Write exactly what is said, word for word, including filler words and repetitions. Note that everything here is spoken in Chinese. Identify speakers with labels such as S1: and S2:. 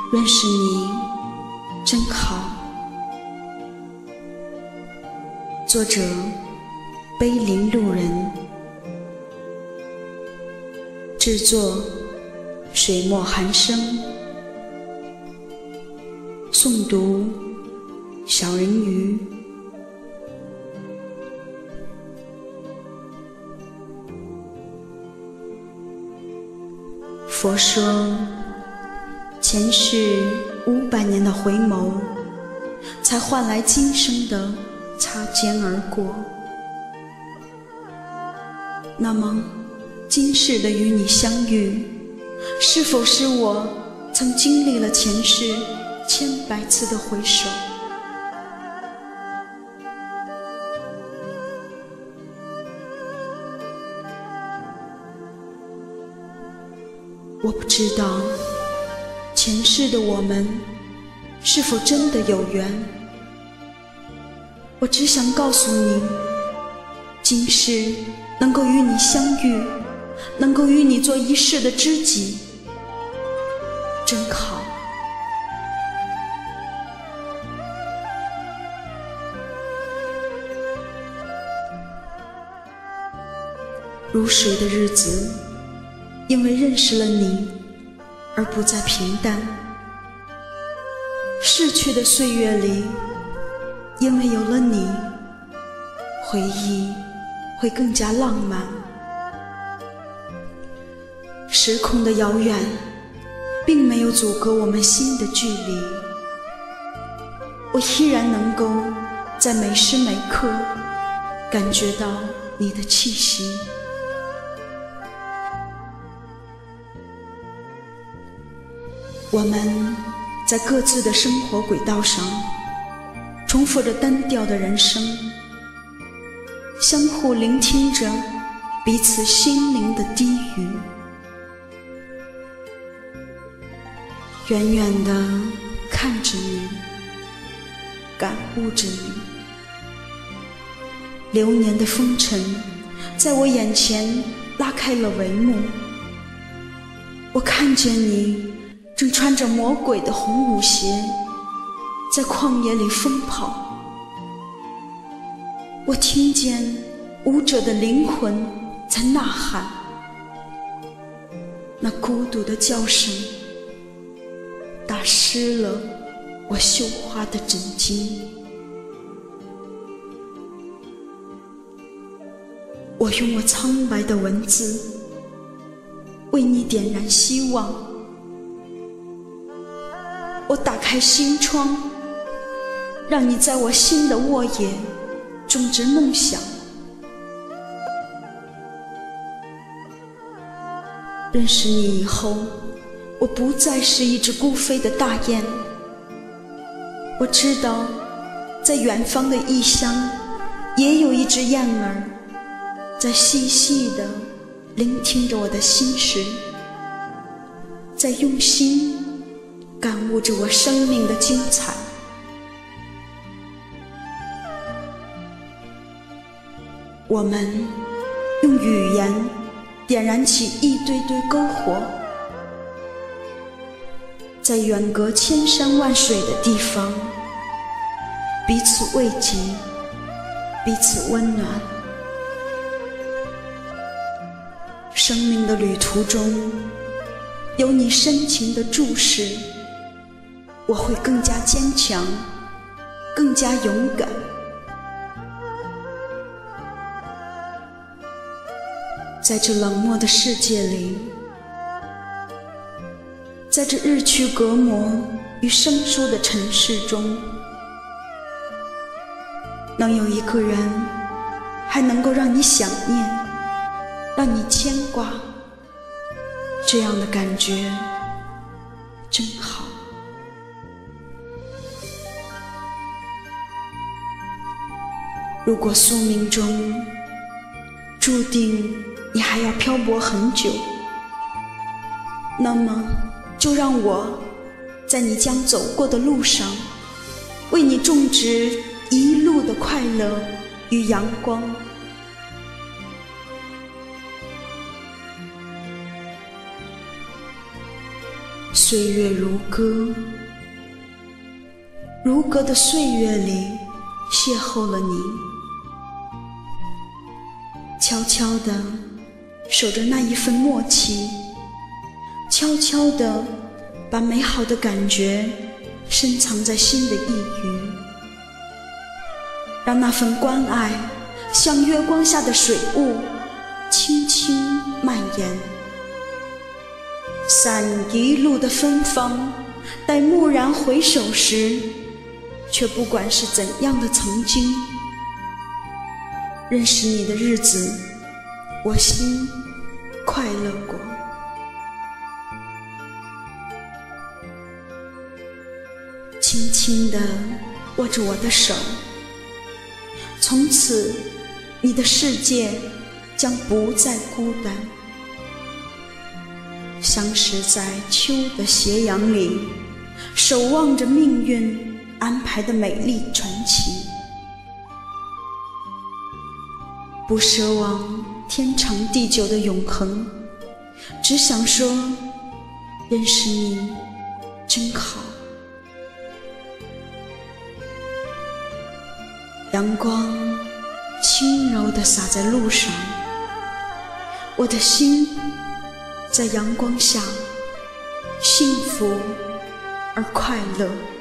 S1: 认识你真好。作者：碑林路人，制作：水墨寒声，诵读：小人鱼。佛说，前世五百年的回眸，才换来今生的擦肩而过。那么，今世的与你相遇，是否是我曾经历了前世千百次的回首？我不知道前世的我们是否真的有缘，我只想告诉你，今世能够与你相遇，能够与你做一世的知己，真好。如水的日子，因为认识了你而不再平淡；逝去的岁月里，因为有了你，回忆会更加浪漫。时空的遥远并没有阻隔我们心的距离，我依然能够在每时每刻感觉到你的气息。我们在各自的生活轨道上重复着单调的人生，相互聆听着彼此心灵的低语，远远地看着你，感悟着你。流年的风尘在我眼前拉开了帷幕，我看见你正穿着魔鬼的红舞鞋，在旷野里疯跑。我听见舞者的灵魂在呐喊，那孤独的叫声打湿了我绣花的枕巾。我用我苍白的文字为你点燃希望，我打开心窗，让你在我心的沃野种植梦想。认识你以后，我不再是一只孤飞的大雁。我知道，在远方的异乡，也有一只燕儿，在细细地聆听着我的心事，在用心感悟着我生命的精彩。我们用语言点燃起一堆堆篝火，在远隔千山万水的地方，彼此慰藉，彼此温暖。生命的旅途中，有你深情的注视，我会更加坚强，更加勇敢。在这冷漠的世界里，在这日趋隔膜与生疏的尘世中，能有一个人还能够让你想念，让你牵挂，这样的感觉真好。如果宿命中注定你还要漂泊很久，那么就让我在你将走过的路上，为你种植一路的快乐与阳光。 岁月如歌，如歌的岁月里邂逅了你，悄悄地守着那一份默契，悄悄地把美好的感觉深藏在心的一隅，让那份关爱像月光下的水雾，轻轻蔓延，散一路的芬芳，待蓦然回首时，却不管是怎样的曾经，认识你的日子，我心快乐过。轻轻地握着我的手，从此你的世界将不再孤单。相识在秋的斜阳里，守望着命运安排的美丽传奇，不奢望天长地久的永恒，只想说认识你真好。阳光轻柔地洒在路上，我的心在阳光下幸福而快乐。